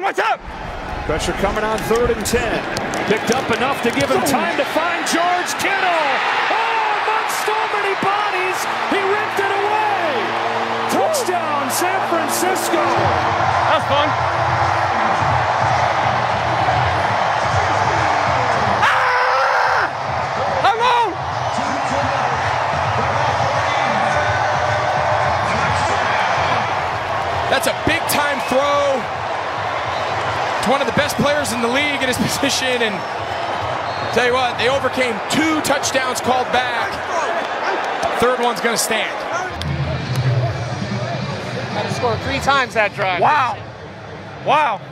what's up? Pressure coming on 3rd and 10. Picked up enough to give him time to find George Kittle. Oh, amongst so many bodies, he ripped it away. Touchdown, San Francisco. That's fun. That's a big-time throw to one of the best players in the league in his position, and tell you what, they overcame 2 touchdowns called back. 3rd one's going to stand. Had to score 3 times that drive. Wow. Wow.